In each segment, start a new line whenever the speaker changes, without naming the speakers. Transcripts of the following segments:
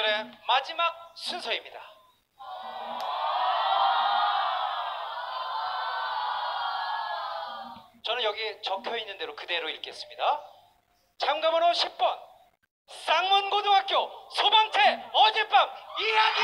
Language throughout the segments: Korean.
오늘의 마지막 순서입니다. 저는 여기 적혀 있는 대로 그대로 읽겠습니다. 참가번호 10번 쌍문고등학교 소방대 어젯밤 이야기.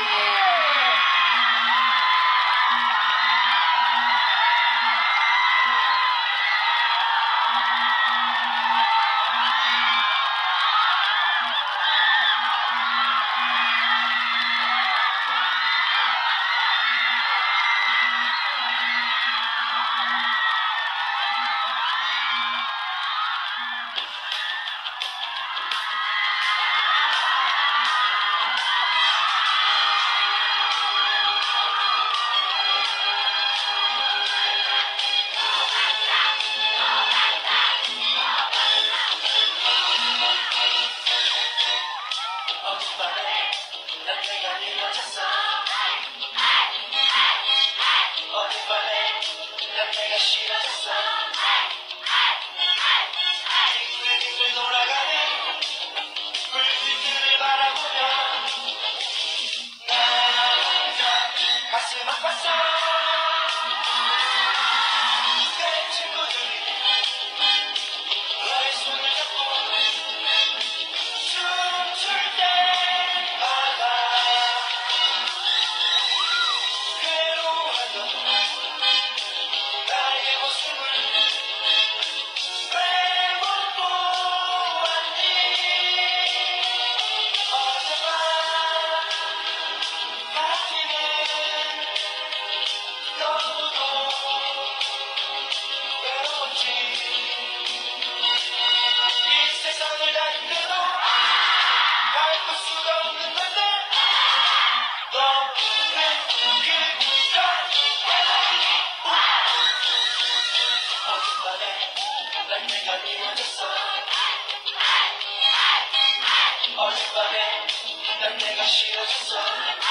어젯밤에 난 내가 싫어졌어.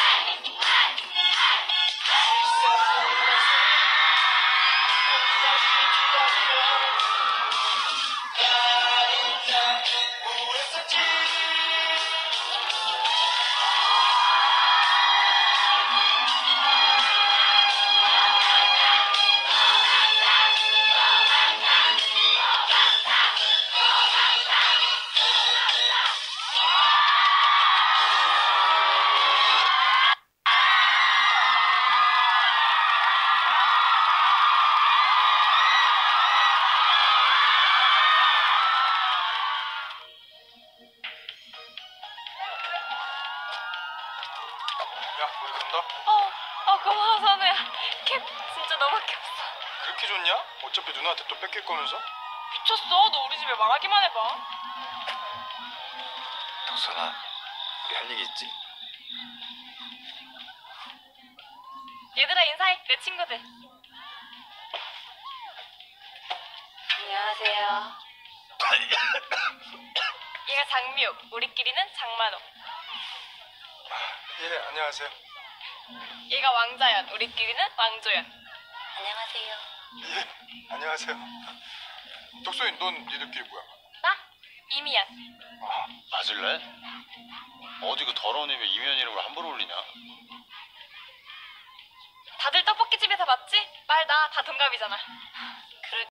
야, 우리 간다.
고마워 선우야. 캡 진짜 너밖에 없어.
그렇게 좋냐? 어차피 누나한테 또 뺏길 거면서.
미쳤어. 너 우리 집에 말하기만 해봐.
덕선아, 우리 할 얘기 있지?
얘들아 인사해. 내 친구들. 안녕하세요. 얘가 장미옥. 우리끼리는 장만옥.
예, 안녕하세요.
얘가 왕자연. 우리끼리는 왕조연. 안녕하세요.
예, 안녕하세요. 덕선이, 넌 니들끼리 뭐야?
나? 이미연.
맞을래? 어디 그 더러운 입에 이면 이름을 함부로 올리냐?
다들 떡볶이집에서 봤지? 말 나. 다 동갑이잖아.